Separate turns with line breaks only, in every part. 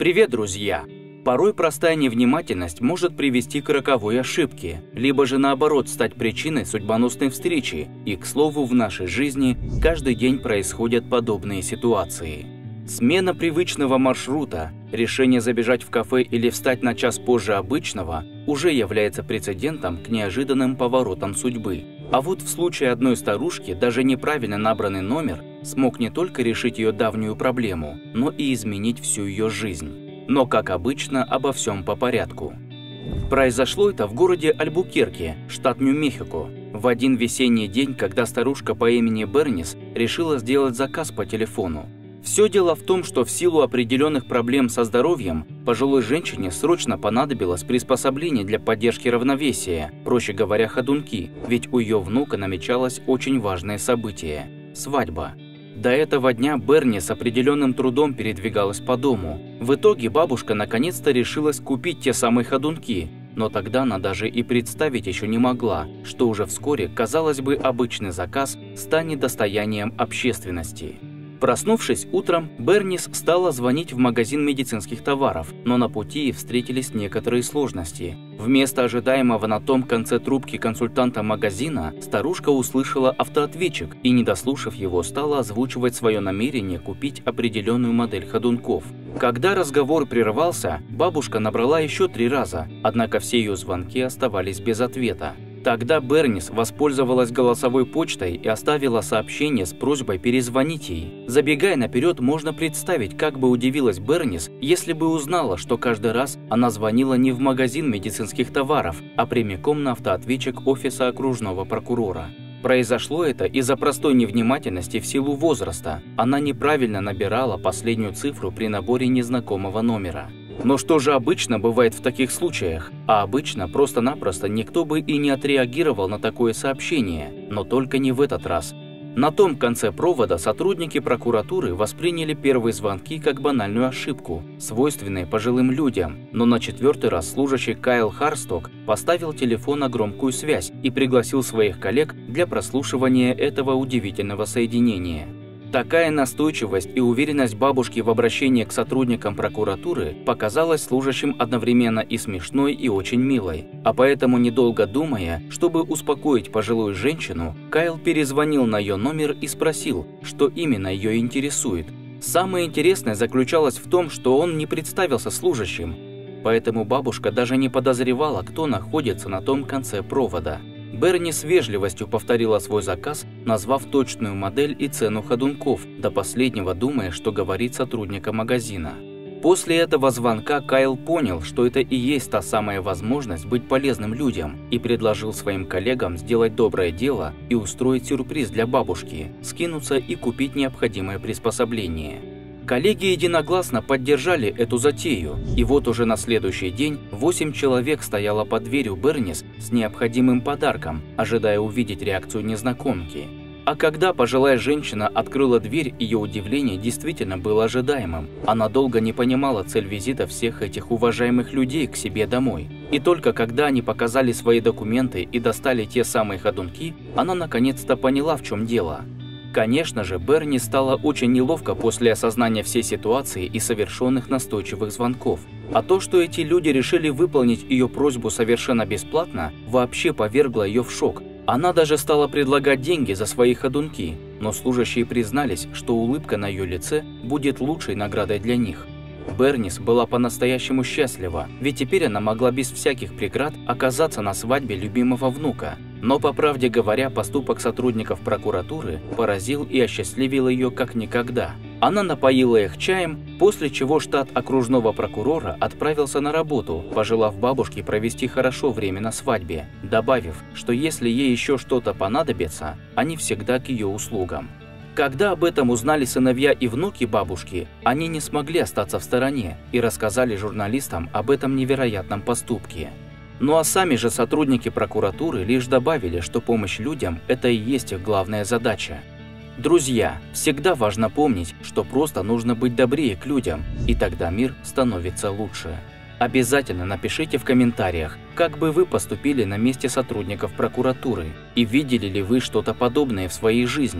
Привет, друзья! Порой простая невнимательность может привести к роковой ошибке, либо же наоборот стать причиной судьбоносной встречи, и, к слову, в нашей жизни каждый день происходят подобные ситуации. Смена привычного маршрута, решение забежать в кафе или встать на час позже обычного уже является прецедентом к неожиданным поворотам судьбы. А вот в случае одной старушки даже неправильно набранный номер смог не только решить ее давнюю проблему, но и изменить всю ее жизнь. Но, как обычно, обо всем по порядку. Произошло это в городе Альбукерке, штат Нью-Мехико, в один весенний день, когда старушка по имени Бернис решила сделать заказ по телефону. Все дело в том, что в силу определенных проблем со здоровьем пожилой женщине срочно понадобилось приспособление для поддержки равновесия, проще говоря, ходунки, ведь у ее внука намечалось очень важное событие – свадьба. До этого дня Берни с определенным трудом передвигалась по дому. В итоге бабушка наконец-то решилась купить те самые ходунки, но тогда она даже и представить еще не могла, что уже вскоре, казалось бы, обычный заказ станет достоянием общественности. Проснувшись утром, Бернис стала звонить в магазин медицинских товаров, но на пути встретились некоторые сложности. Вместо ожидаемого на том конце трубки консультанта магазина, старушка услышала автоответчик и, не дослушав его, стала озвучивать свое намерение купить определенную модель ходунков. Когда разговор прервался, бабушка набрала еще 3 раза, однако все ее звонки оставались без ответа. Тогда Бернис воспользовалась голосовой почтой и оставила сообщение с просьбой перезвонить ей. Забегая наперед, можно представить, как бы удивилась Бернис, если бы узнала, что каждый раз она звонила не в магазин медицинских товаров, а прямиком на автоответчик офиса окружного прокурора. Произошло это из-за простой невнимательности в силу возраста. Она неправильно набирала последнюю цифру при наборе незнакомого номера. Но что же обычно бывает в таких случаях? А обычно просто-напросто никто бы и не отреагировал на такое сообщение, но только не в этот раз. На том конце провода сотрудники прокуратуры восприняли первые звонки как банальную ошибку, свойственную пожилым людям, но на 4-й раз служащий Кайл Харсток поставил телефон на громкую связь и пригласил своих коллег для прослушивания этого удивительного соединения. Такая настойчивость и уверенность бабушки в обращении к сотрудникам прокуратуры показалась служащим одновременно и смешной, и очень милой. А поэтому, недолго думая, чтобы успокоить пожилую женщину, Кайл перезвонил на ее номер и спросил, что именно ее интересует. Самое интересное заключалось в том, что он не представился служащим, поэтому бабушка даже не подозревала, кто находится на том конце провода. Берни с вежливостью повторила свой заказ, назвав точную модель и цену ходунков, до последнего думая, что говорит сотрудника магазина. После этого звонка Кайл понял, что это и есть та самая возможность быть полезным людям, и предложил своим коллегам сделать доброе дело и устроить сюрприз для бабушки, скинуться и купить необходимое приспособление. Коллеги единогласно поддержали эту затею, и вот уже на следующий день 8 человек стояло под дверью Бернис с необходимым подарком, ожидая увидеть реакцию незнакомки. А когда пожилая женщина открыла дверь, ее удивление действительно было ожидаемым. Она долго не понимала цель визита всех этих уважаемых людей к себе домой. И только когда они показали свои документы и достали те самые ходунки, она наконец-то поняла, в чем дело. Конечно же, Берни стало очень неловко после осознания всей ситуации и совершенных настойчивых звонков. А то, что эти люди решили выполнить ее просьбу совершенно бесплатно, вообще повергло ее в шок. Она даже стала предлагать деньги за свои ходунки, но служащие признались, что улыбка на ее лице будет лучшей наградой для них. Бернис была по-настоящему счастлива, ведь теперь она могла без всяких преград оказаться на свадьбе любимого внука. Но, по правде говоря, поступок сотрудников прокуратуры поразил и осчастливил ее как никогда. Она напоила их чаем, после чего штат окружного прокурора отправился на работу, пожелав бабушке провести хорошо время на свадьбе, добавив, что если ей еще что-то понадобится, они всегда к ее услугам. Когда об этом узнали сыновья и внуки бабушки, они не смогли остаться в стороне и рассказали журналистам об этом невероятном поступке. Ну а сами же сотрудники прокуратуры лишь добавили, что помощь людям – это и есть их главная задача. Друзья, всегда важно помнить, что просто нужно быть добрее к людям, и тогда мир становится лучше. Обязательно напишите в комментариях, как бы вы поступили на месте сотрудников прокуратуры, и видели ли вы что-то подобное в своей жизни.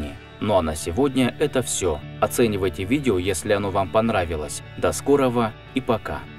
Ну а на сегодня это все. Оценивайте видео, если оно вам понравилось. До скорого и пока.